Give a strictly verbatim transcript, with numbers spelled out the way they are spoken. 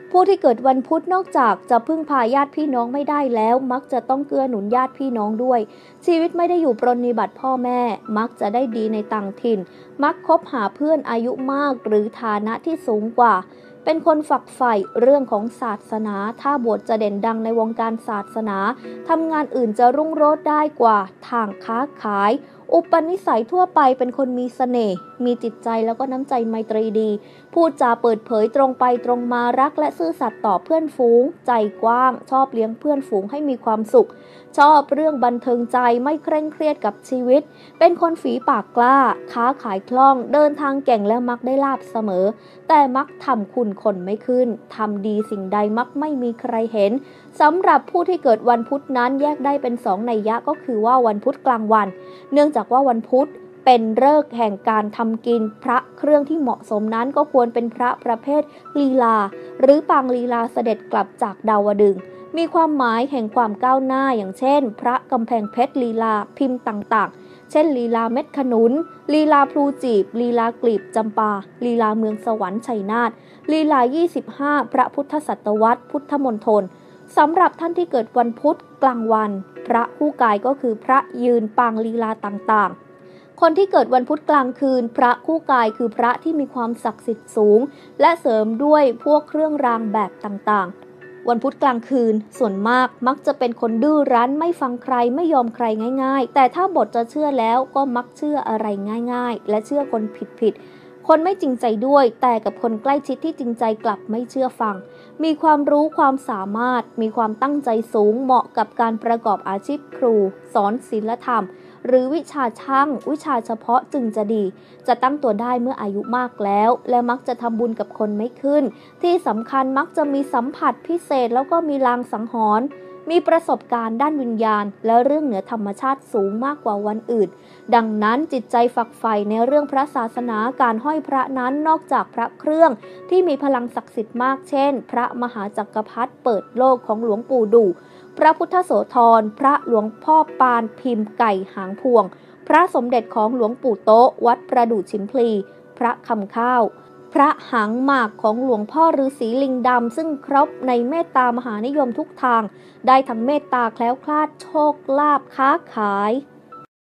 ผู้ที่เกิดวันพุธนอกจากจะพึ่งพาญาติพี่น้องไม่ได้แล้วมักจะต้องเกื้อหนุนญาติพี่น้องด้วยชีวิตไม่ได้อยู่ปรนนิบัติพ่อแม่มักจะได้ดีในต่างถิ่นมักคบหาเพื่อนอายุมากหรือฐานะที่สูงกว่าเป็นคนฝักใฝ่เรื่องของศาสนาถ้าบวชจะเด่นดังในวงการศาสนาทำงานอื่นจะรุ่งโรจน์ได้กว่าทางค้าขายอุปนิสัยทั่วไปเป็นคนมีเสน่ห์มีจิตใจแล้วก็น้ำใจไมตรีดีพูดจาเปิดเผยตรงไปตรงมารักและซื่อสัตย์ต่อเพื่อนฝูงใจกว้างชอบเลี้ยงเพื่อนฝูงให้มีความสุขชอบเรื่องบันเทิงใจไม่เคร่งเครียดกับชีวิตเป็นคนฝีปากกล้าค้าขายคล่องเดินทางเก่งและมักได้ลาภเสมอแต่มักทำคุณคนไม่ขึ้นทำดีสิ่งใดมักไม่มีใครเห็นสำหรับผู้ที่เกิดวันพุธนั้นแยกได้เป็นสองนัยยะก็คือว่าวันพุธกลางวันเนื่องจากว่าวันพุธเป็นฤกษ์แห่งการทำกินพระเครื่องที่เหมาะสมนั้นก็ควรเป็นพระประเภทลีลาหรือปางลีลาเสด็จกลับจากดาวดึงส์มีความหมายแห่งความก้าวหน้าอย่างเช่นพระกำแพงเพชรลีลาพิมพ์ต่างๆเช่นลีลาเม็ดขนุนลีลาพลูจีบลีลากลีบจำปาลีลาเมืองสวรรค์ชัยนาทลีลายี่สิบห้าพระพุทธศตวรรษพุทธมณฑลสำหรับท่านที่เกิดวันพุธกลางวันพระคู่กายก็คือพระยืนปางลีลาต่างๆคนที่เกิดวันพุธกลางคืนพระคู่กายคือพระที่มีความศักดิ์สิทธิ์สูงและเสริมด้วยพวกเครื่องรางแบบต่างๆวันพุธกลางคืนส่วนมากมักจะเป็นคนดื้อรั้นไม่ฟังใครไม่ยอมใครง่ายๆแต่ถ้าบทจะเชื่อแล้วก็มักเชื่ออะไรง่ายๆและเชื่อคนผิดๆคนไม่จริงใจด้วยแต่กับคนใกล้ชิดที่จริงใจกลับไม่เชื่อฟังมีความรู้ความสามารถมีความตั้งใจสูงเหมาะกับการประกอบอาชีพครูสอนศิลธรรมหรือวิชาช่างวิชาเฉพาะจึงจะดีจะตั้งตัวได้เมื่ออายุมากแล้วและมักจะทำบุญกับคนไม่ขึ้นที่สำคัญมักจะมีสัมผัสพิเศษแล้วก็มีลางสังหรณ์มีประสบการณ์ด้านวิญญาณและเรื่องเหนือธรรมชาติสูงมากกว่าวันอื่นดังนั้นจิตใจฝักใฝ่ในเรื่องพระศาสนาการห้อยพระนั้นนอกจากพระเครื่องที่มีพลังศักดิ์สิทธิ์มากเช่นพระมหาจักรพรรดิเปิดโลกของหลวงปู่ดูพระพุทธโสธรพระหลวงพ่อปานพิมพ์ไก่หางพวงพระสมเด็จของหลวงปู่โต๊ะวัดประดู่ชิมพลีพระคำข้าวพระหางหมากของหลวงพ่อฤาษีลิงดำซึ่งครบในเมตตามหานิยมทุกทางได้ทั้งเมตตาแคล้วคลาดโชคลาภค้าขาย